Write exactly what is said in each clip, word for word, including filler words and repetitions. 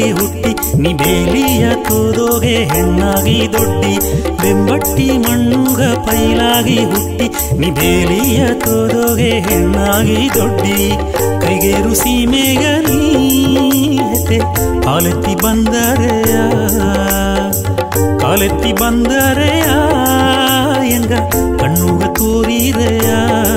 ಪೈಲಾಗಿ ಹುಟ್ಟಿ ನೀ ಬೇಲಿಯ ತೋದೋಗೆ ಹೆಣ್ಣಾಗಿ ದೊಡ್ಡಿ ಬೆಂಬಟ್ಟಿ ಮಣ್ಣುಗ ಪೈಲಾಗಿ ಹುಟ್ಟಿ ನೀ ಬೇಲಿಯ ತೋದೋಗೆ ಹೆಣ್ಣಾಗಿ ದೊಡ್ಡಿ ಕೈಗೇರು ಸೀಮೆಗ ನೀತೆ ಕಾಲೆತ್ತಿ ಬಂದರೆಯ ಕಾಲೆತ್ತಿ ಬಂದರೆಯ ಎಂಗ ಕಣ್ಣುಗ ತೋರಿರೆಯ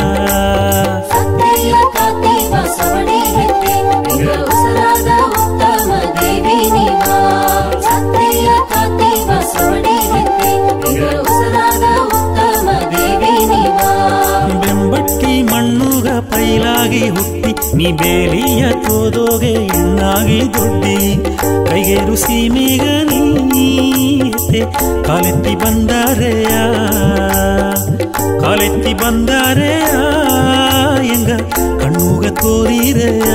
ಬೆಂಬಟ್ಟಿ ಮಣ್ಣುಗ ಪೈಲಾಗಿ ಹುಟ್ಟಿ ನೀ ಬೇಲಿಯ ತೋದೋಗೆ ಹೆಣ್ಣಾಗಿ ದೊಡ್ಡಿ ಕೈಗೇರು ಸೀಮೆಗ ನೀತೆ ಕಾಲೆತ್ತಿ ಬಂದರೆಯ ಕಾಲೆತ್ತಿ ಬಂದರೆಯ ಎಂಗ ಕಣ್ಣುಗ ತೋರಿರೆಯ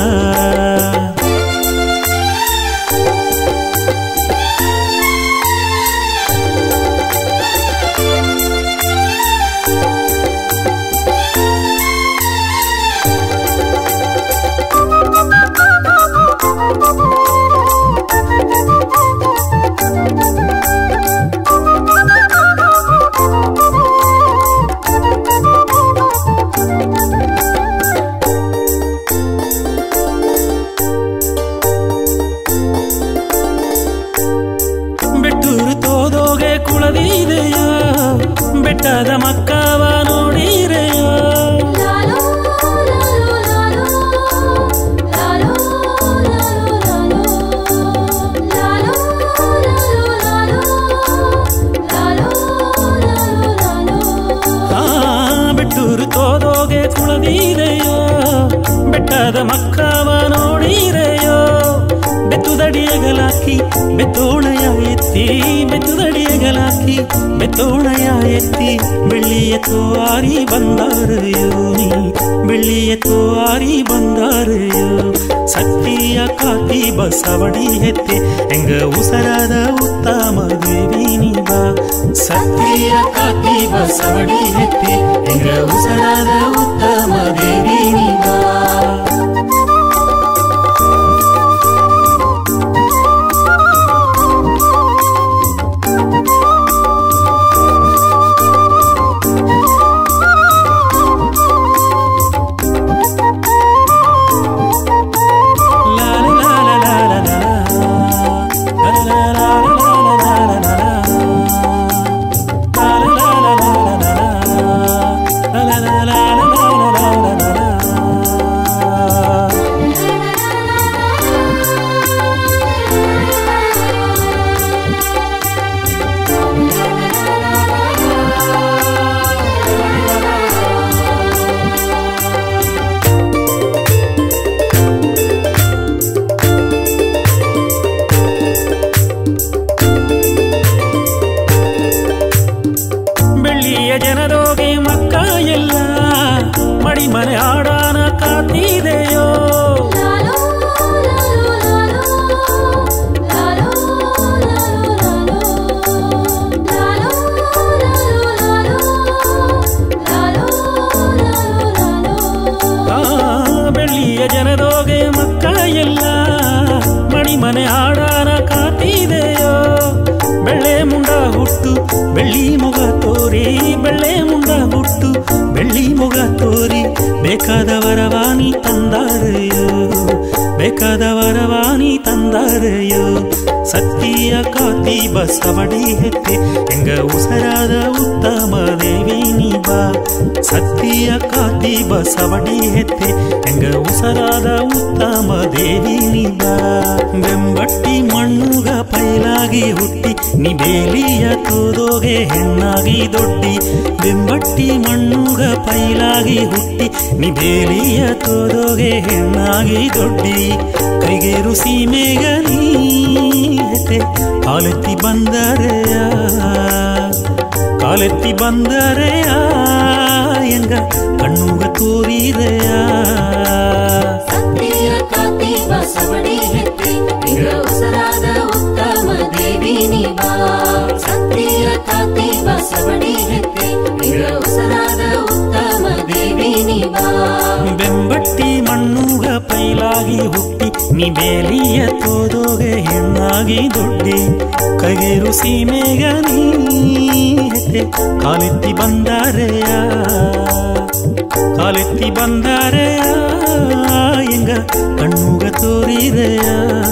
ಬೆಟ್ಟದ ಮಕ್ಕವ ನೋಡಿರೆಯ ಬೆಟ್ಟೂರು ತೋದೋಗೆ ಕುಳದಿರೆಯ ಬೆಟ್ಟದ ಮಕ್ಕವ ನೋಡಿರೆಯೋ ಬೆತ್ತುದಡಿಯಗಲಾಕಿ ಬೆತ್ತೋಣಯ ಎತ್ತಿ ಬೆತ್ತುದಡಿಯಗಲಾಕಿ ಬೆತ್ತೋಣಯ ಎತ್ತಿ ಬೆಳ್ಳಿಯ ತೋರಿ ಬಂದಾರೆಯೋ ನೀ ಬೆಳ್ಳಿಯ ತೋರಿ ಬಂದಾರೆಯೋ ಸತ್ಯ ಕಾತಿ ಬಸವಡಿ ಎತ್ತೆ ಹೆಂಗ ಉಸರಾದ ಉತ್ತಮ ದೇವಿ ನೀಬಾ ಸತ್ಯ ಕಾತಿ ಬಸವಡಿ ಎತ್ತೆ ಹೆಂಗ ಉಸರಾದ ಉತ್ತಮ ದೇವಿ ನೀಬಾ ಜನರೋಗೆ ಮಕ್ಕ ಎಲ್ಲ ಮಡಿ ಮನೆ ಆಡಾನ ಕಾತಿದೆಯೋ ಬೆಳ್ಳಿಯ ಜನರೋಗೆ ಮಕ್ಕ ಎಲ್ಲ ಮಡಿ ಮನೆ ಆಡಾನ ಕಾತಿದೆಯೋ ಬೆಳ್ಳೆ ಮುಂಡ ಹುಟ್ಟು ಬೆಳ್ಳಿ ಮುಗ ತೋರಿ ಬೆಳ್ಳೆ ಮುಂಡ ಹುಟ್ಟು ಬೆಳ್ಳಿ ಮುಗ ತೋರಿ ಬೇಕಾದವರವಾನಿ ತಂದಾರೆಯೋ ಬೇಕಾದವರವಾನಿ ತಂದಾರೆಯೋ ಸತ್ಯ ಕಾತಿ ಬಸವಡಿ ಹೆತ್ತೆ ಹೆಂಗ ಉಸರಾದ ಉತ್ತಮ ದೇವಿ ನೀಬಾ ಸತ್ಯ ಕಾತಿ ಬಸವಡಿ ಹೆತ್ತೆ ಹೆಂಗ ಉಸರಾದ ಉತ್ತಮ ದೇವಿ ನೀಬಾ ಬೆಂಬಟ್ಟಿ ಮಣ್ಣುಗ ಪೈಲಾಗಿ ಹುಟ್ಟಿ ನೀ ಬೇಲಿಯ ತೋದೋಗೆ ಹೆಣ್ಣಾಗಿ ದೊಡ್ಡಿ ಬೆಂಬಟ್ಟಿ ಮಣ್ಣುಗ ಪೈಲಾಗಿ ಹುಟ್ಟಿ ನೀ ಬೇಲಿಯ ತೋದೋಗೆ ಹೆಣ್ಣಾಗಿ ದೊಡ್ಡಿ ಕೈಗೇರು ಸೀಮೆಗ ನೀತೆ ಕಾಲೆತ್ತಿ ಬಂದರೆಯ ಕಾಲೆತ್ತಿ ಬಂದರೆಯ ಎಂಗ ಕಣ್ಣುಗ ತೋರಿರೆಯ ಸತ್ಯ ಕಾತಿ ಬಸವಡಿ ಹೆತ್ತೆ ಹೆಂಗ ಉಸರಾದ ಉತ್ತಮ ದೇವಿ ನೀಬಾ ಸತ್ಯ ಕಾತಿ ಬಸವಡಿ ಹೆತ್ತೆ ಹೆಂಗ ಉಸರಾದ ಉತ್ತಮ ದೇವಿ ನೀಬಾ ಬೆಂಬಟ್ಟಿ ಮಣ್ಣುಗ ಪೈಲಾಗಿ ಹುಟ್ಟಿ ನೀ ಬೇಲಿಯ ತೋದೋಗೆ ಹೆಣ್ಣಾಗಿ ದೊಡ್ಡಿ ಕೈಗೇರು ಸೀಮೆಗ ನೀ ಹೆತ್ತೆ ಕಾಲೆತ್ತಿ ಬಂದಾರೆಯ ಕಾಲೆತ್ತಿ ಬಂದಾರೆಯ ಎಂಗ ಕಣ್ಣುಗ ತೋರಿದೆಯ